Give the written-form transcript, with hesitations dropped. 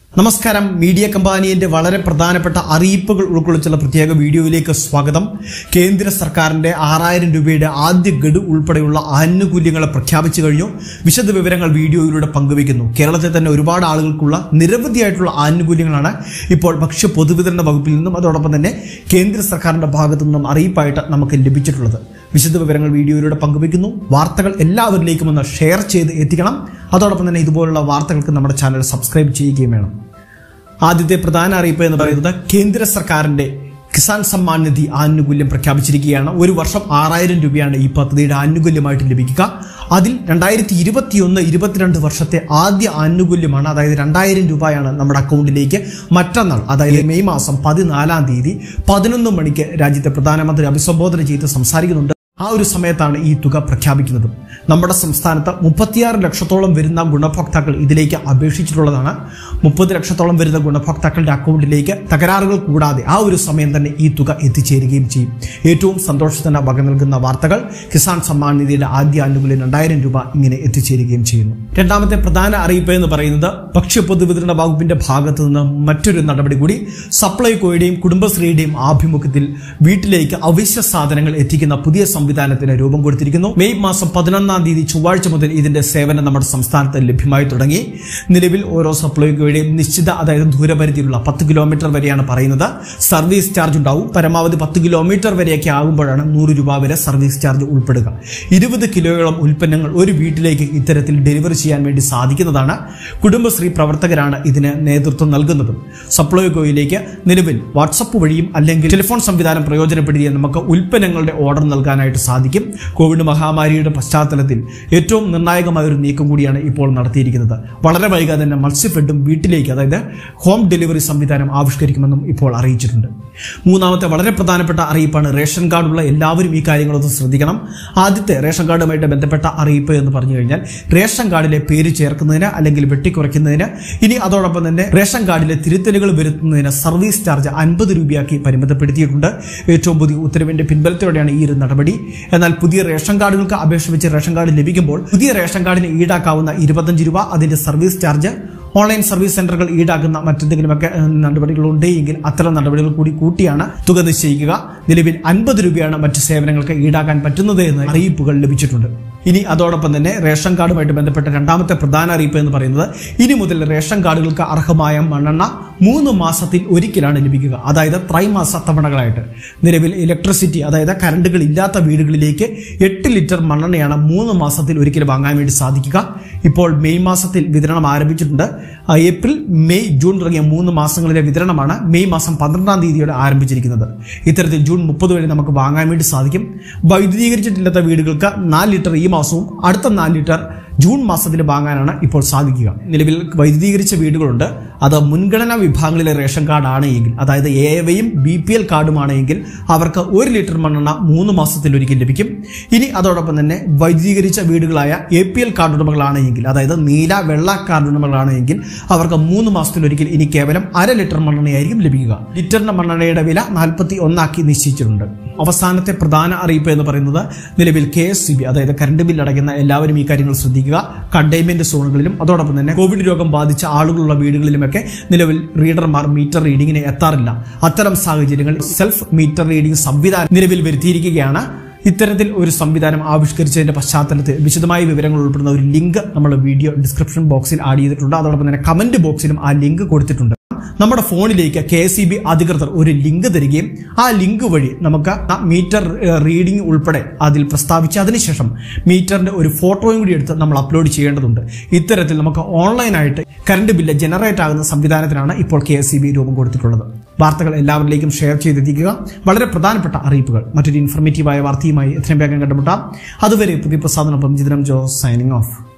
നമസ്കാരം. മീഡിയ കമ്പാനിയുടെ വളരെ പ്രധാനപ്പെട്ട അറിയിപ്പുകൾ ഉൾക്കൊള്ളിച്ചുള്ള പ്രത്യേക വീഡിയോയിലേക്ക് സ്വാഗതം. കേന്ദ്ര സർക്കാരിന്റെ 6000 രൂപയുടെ ആദ്യ ഗഡു ഉൾപ്പെടെയുള്ള ആനുകൂല്യങ്ങളെ പ്രഖ്യാപിച്ചു കഴിഞ്ഞു. വിശദ വിവരങ്ങൾ വീഡിയോയിലൂടെ പങ്കുവയ്ക്കുന്നു. കേരളത്തിൽ തന്നെ ഒരുപാട് ആളുകൾക്കുള്ള നിരവധിയായിട്ടുള്ള ആനുകൂല്യങ്ങളാണ് ഇപ്പോൾ ഭക്ഷ്യ പൊതുവിതരണ വകുപ്പിൽ നിന്നും അതോടൊപ്പം തന്നെ കേന്ദ്ര സർക്കാരിന്റെ ഭാഗത്തു നിന്നും അറിയിപ്പായിട്ട് നമുക്ക് ലഭിച്ചിട്ടുള്ളത്. വിശദ വിവരങ്ങൾ വീഡിയോയിലൂടെ പങ്കുവയ്ക്കുന്നു. വാർത്തകൾ എല്ലാവരിലേക്കും ഒന്ന് ഷെയർ ചെയ്ത് എത്തിക്കണം. അതോടൊപ്പം തന്നെ ഇതുപോലുള്ള വാർത്തകൾക്ക് നമ്മുടെ ചാനൽ സബ്സ്ക്രൈബ് ചെയ്യുകയും വേണം. ആദ്യത്തെ പ്രധാന അറിയിപ്പ് എന്ന് പറയുന്നത് കേന്ദ്ര സർക്കാരിന്റെ കിസാൻ സമ്മാൻ നിധി ആനുകൂല്യം പ്രഖ്യാപിച്ചിരിക്കുകയാണ്. ഒരു വർഷം 6000 രൂപയാണ് ഈ പദ്ധതിയുടെ ആനുകൂല്യമായിട്ട് ലഭിക്കുക. അതിൽ 2021-22 വർഷത്തെ ആദ്യ ആനുകൂല്യമാണ്. അതായത് 2000 രൂപയാണ് നമ്മുടെ അക്കൗണ്ടിലേക്ക് മറ്റന്നാൾ, അതായത് മെയ് മാസം 14-ാം തീയതി 11 മണിക്ക് രാജ്യത്തെ പ്രധാനമന്ത്രി അഭിസംബോധന ചെയ്ത് സംസാരിക്കുന്നുണ്ട്. ആ ഒരു സമയത്താണ് ഈ തുക പ്രഖ്യാപിക്കുന്നത്. നമ്മുടെ സംസ്ഥാനത്ത് 36 ലക്ഷത്തോളം വരുന്ന ഗുണഭോക്താക്കൾ ഇതിലേക്ക് അപേക്ഷിച്ചിട്ടുള്ളതാണ്. 30 ലക്ഷത്തോളം വരുന്ന ഗുണഭോക്താക്കളുടെ അക്കൗണ്ടിലേക്ക് തകരാറുകൾ കൂടാതെ ആ ഒരു സമയം തന്നെ ഈ തുക എത്തിച്ചേരുകയും ചെയ്യും. ഏറ്റവും സന്തോഷത്തിന് വക നൽകുന്ന വാർത്തകൾ, കിസാൻ സമ്മാൻ നിധിയുടെ ആദ്യ ആനുകൂല്യം 2000 രൂപ ഇങ്ങനെ എത്തിച്ചേരുകയും ചെയ്യുന്നു. രണ്ടാമത്തെ പ്രധാന അറിയിപ്പ് എന്ന് പറയുന്നത് ഭക്ഷ്യ പൊതുവിതരണ വകുപ്പിന്റെ ഭാഗത്തു നിന്ന് മറ്റൊരു നടപടി കൂടി. സപ്ലൈകോയുടെയും കുടുംബശ്രീയുടെയും ആഭിമുഖ്യത്തിൽ വീട്ടിലേക്ക് അവശ്യ സാധനങ്ങൾ എത്തിക്കുന്ന പുതിയ സംവിധാനത്തിന് രൂപം കൊടുത്തിരിക്കുന്നു. മെയ് മാസം 11-ാം തീയതി ചൊവ്വാഴ്ച മുതൽ ഇതിന്റെ സേവനം നമ്മുടെ സംസ്ഥാനത്ത് ലഭ്യമായി തുടങ്ങി. നിലവിൽ ഓരോ സപ്ലൈകോയുടെയും നിശ്ചിത, അതായത് ദൂരപരിധിയിലുള്ള 10 കിലോമീറ്റർ വരെയാണ് പറയുന്നത്. സർവീസ് ചാർജ് ഉണ്ടാവും. പരമാവധി 10 കിലോമീറ്റർ വരെയൊക്കെ ആകുമ്പോഴാണ് 100 രൂപ വരെ സർവീസ് ചാർജ് ഉൾപ്പെടുക. 20 കിലോയോളം ഉൽപ്പന്നങ്ങൾ ഒരു വീട്ടിലേക്ക് ഇത്തരത്തിൽ ഡെലിവറി ചെയ്യാൻ വേണ്ടി സാധിക്കുന്നതാണ്. കുടുംബശ്രീ പ്രവർത്തകരാണ് ഇതിന് നേതൃത്വം നൽകുന്നത്. സപ്ലൈകോയിലേക്ക് നിലവിൽ വാട്സപ്പ് വഴിയും അല്ലെങ്കിൽ ടെലിഫോൺ സംവിധാനം പ്രയോജനപ്പെടുത്തിയ നമുക്ക് ഉൽപ്പന്നങ്ങളുടെ ഓർഡർ നൽകാനായിട്ട് സാധിക്കും. കോവിഡ് മഹാമാരിയുടെ പശ്ചാത്തലത്തിൽ ഏറ്റവും നിർണായകമായ ഒരു നീക്കം കൂടിയാണ് ഇപ്പോൾ നടത്തിയിരിക്കുന്നത്. വളരെ വൈകാതെ തന്നെ മത്സ്യഫെഡും വീട്ടിലേക്ക്, അതായത് ഹോം ഡെലിവറി സംവിധാനം ആവിഷ്കരിക്കുമെന്നും ഇപ്പോൾ അറിയിച്ചിട്ടുണ്ട്. മൂന്നാമത്തെ വളരെ പ്രധാനപ്പെട്ട അറിയിപ്പാണ് റേഷൻ കാർഡുള്ള എല്ലാവരും ഈ കാര്യങ്ങളൊന്ന് ശ്രദ്ധിക്കണം. ആദ്യത്തെ റേഷൻ കാർഡുമായിട്ട് ബന്ധപ്പെട്ട അറിയിപ്പ് എന്ന് പറഞ്ഞു കഴിഞ്ഞാൽ, റേഷൻ കാർഡിലെ പേര് ചേർക്കുന്നതിന് അല്ലെങ്കിൽ വെട്ടിക്കുറയ്ക്കുന്നതിന്, ഇനി അതോടൊപ്പം തന്നെ റേഷൻ കാർഡിലെ തിരുത്തലുകൾ വരുത്തുന്നതിന് സർവീസ് ചാർജ് 50 രൂപയാക്കി പരിമിതപ്പെടുത്തിയിട്ടുണ്ട്. ഏറ്റവും പുതിയ ഉത്തരവിന്റെ പിൻബലത്തോടെയാണ് ഈ ഒരു നടപടി. എന്നാൽ പുതിയ റേഷൻ കാർഡുകൾക്ക് അപേക്ഷ വെച്ച് റേഷൻ കാർഡ് ലഭിക്കുമ്പോൾ പുതിയ റേഷൻ കാർഡിന് ഈടാക്കാവുന്ന 25 രൂപ അതിന്റെ സർവീസ് ചാർജ്, ഓൺലൈൻ സർവീസ് സെന്ററുകൾ ഈടാക്കുന്ന മറ്റെന്തെങ്കിലുമൊക്കെ നടപടികളുണ്ടെങ്കിൽ അത്തരം നടപടികൾ കൂടി കൂട്ടിയാണ് തുക നിശ്ചയിക്കുക. നിലവിൽ 50 രൂപയാണ് മറ്റ് സേവനങ്ങൾക്ക് ഈടാക്കാൻ പറ്റുന്നത് എന്ന് അറിയിപ്പുകൾ ലഭിച്ചിട്ടുണ്ട്. ഇനി അതോടൊപ്പം തന്നെ റേഷൻ കാർഡുമായിട്ട് ബന്ധപ്പെട്ട രണ്ടാമത്തെ പ്രധാന അറിയിപ്പ് എന്ന് പറയുന്നത്, ഇനി മുതൽ റേഷൻ കാർഡുകൾക്ക് അർഹമായ മണ്ണെണ്ണ 3 മാസത്തിൽ ഒരിക്കലാണ് ലഭിക്കുക. അതായത് ത്രൈമാസ തവണകളായിട്ട്. നിലവിൽ ഇലക്ട്രിസിറ്റി, അതായത് കറണ്ടുകൾ ഇല്ലാത്ത വീടുകളിലേക്ക് 8 ലിറ്റർ മണ്ണെണ്ണയാണ് 3 മാസത്തിൽ ഒരിക്കൽ വാങ്ങാൻ വേണ്ടി സാധിക്കുക. ഇപ്പോൾ മെയ് മാസത്തിൽ വിതരണം ആരംഭിച്ചിട്ടുണ്ട്. ഏപ്രിൽ, മെയ്, ജൂൺ തുടങ്ങിയ 3 മാസങ്ങളിലെ വിതരണമാണ് മെയ് മാസം 12-ാം തീയതിയോടെ ആരംഭിച്ചിരിക്കുന്നത്. ഇത്തരത്തിൽ ജൂൺ 30 വരെ നമുക്ക് വാങ്ങാൻ വേണ്ടി സാധിക്കും. വൈദ്യുതീകരിച്ചിട്ടില്ലാത്ത വീടുകൾക്ക് 4 ലിറ്റർ ഈ മാസവും അടുത്ത 4 ലിറ്റർ ജൂൺ മാസത്തിൽ വാങ്ങാനാണ് ഇപ്പോൾ സാധിക്കുക. നിലവിൽ വൈദ്യുതീകരിച്ച വീടുകളുണ്ട്. അത് മുൻഗണനാ വിഭാഗങ്ങളിലെ റേഷൻ കാർഡാണ് എങ്കിൽ, അതായത് AAYയും BPL കാർഡുമാണ് എങ്കിൽ അവർക്ക് 1 ലിറ്റർ മണ്ണെണ്ണ 3 മാസത്തിൽ ഒരിക്കൽ ലഭിക്കും. ഇനി അതോടൊപ്പം തന്നെ വൈദ്യുതീകരിച്ച വീടുകളായ APL കാർഡ് ഉടമകളാണ് എങ്കിൽ, അതായത് നീല, വെള്ള കാർഡ് ഉടമകളാണ് എങ്കിൽ അവർക്ക് 3 മാസത്തിൽ ഒരിക്കൽ ഇനി കേവലം 1/2 ലിറ്റർ മണ്ണെണ്ണയായിരിക്കും ലഭിക്കുക. ലിറ്ററിന്റെ മണ്ണെണ്ണയുടെ വില 41 ആക്കി നിശ്ചയിച്ചിട്ടുണ്ട്. അവസാനത്തെ പ്രധാന അറിയിപ്പ് എന്ന് പറയുന്നത്, നിലവിൽ KSEB, അതായത് കറണ്ട് ബിൽ അടയ്ക്കുന്ന എല്ലാവരും ഈ കാര്യങ്ങൾ ശ്രദ്ധിക്കുക. കണ്ടെയ്ൻമെന്റ് സോണുകളിലും അതോടൊപ്പം തന്നെ കോവിഡ് രോഗം ബാധിച്ച ആളുകളുള്ള വീടുകളിലുമൊക്കെ നിലവിൽ റീഡർമാർ മീറ്റർ റീഡിങ്ങിന് എത്താറില്ല. അത്തരം സാഹചര്യങ്ങളിൽ സെൽഫ് മീറ്റർ റീഡിംഗ് സംവിധാനം നിലവിൽ വരുത്തിയിരിക്കുകയാണ്. ഇത്തരത്തിൽ ഒരു സംവിധാനം ആവിഷ്കരിച്ചതിന്റെ പശ്ചാത്തലത്തിൽ വിശദമായ വിവരങ്ങൾ ഉൾപ്പെടുന്ന ഒരു ലിങ്ക് നമ്മൾ വീഡിയോ ഡിസ്ക്രിപ്ഷൻ ബോക്സിൽ ആഡ് ചെയ്തിട്ടുണ്ട്. അതോടൊപ്പം തന്നെ കമന്റ് ബോക്സിലും ആ ലിങ്ക് കൊടുത്തിട്ടുണ്ട്. നമ്മുടെ ഫോണിലേക്ക് KSEB അധികൃതർ ഒരു ലിങ്ക് തരികയും ആ ലിങ്ക് വഴി നമുക്ക് മീറ്റർ റീഡിംഗ് ഉൾപ്പെടെ അതിൽ പ്രസ്താവിച്ച് അതിനുശേഷം മീറ്ററിന്റെ ഒരു ഫോട്ടോയും കൂടി എടുത്ത് നമ്മൾ അപ്ലോഡ് ചെയ്യേണ്ടതുണ്ട്. ഇത്തരത്തിൽ നമുക്ക് ഓൺലൈനായിട്ട് കറണ്ട് ബില്ല് ജനറേറ്റ് ആകുന്ന സംവിധാനത്തിനാണ് ഇപ്പോൾ KSEB രൂപം കൊടുത്തിട്ടുള്ളത്. വാർത്തകൾ എല്ലാവരിലേക്കും ഷെയർ ചെയ്തെത്തിക്കുക. വളരെ പ്രധാനപ്പെട്ട അറിയിപ്പുകൾ മറ്റൊരു ഇൻഫർമേറ്റീവായ വാർത്തയുമായി എത്രയും വേഗം കണ്ടുമുട്ടാം. അതുവരെ പുതിയ പ്രസാദനൊപ്പം ജിതനം ജോസ് സൈനിങ് ഓഫ്.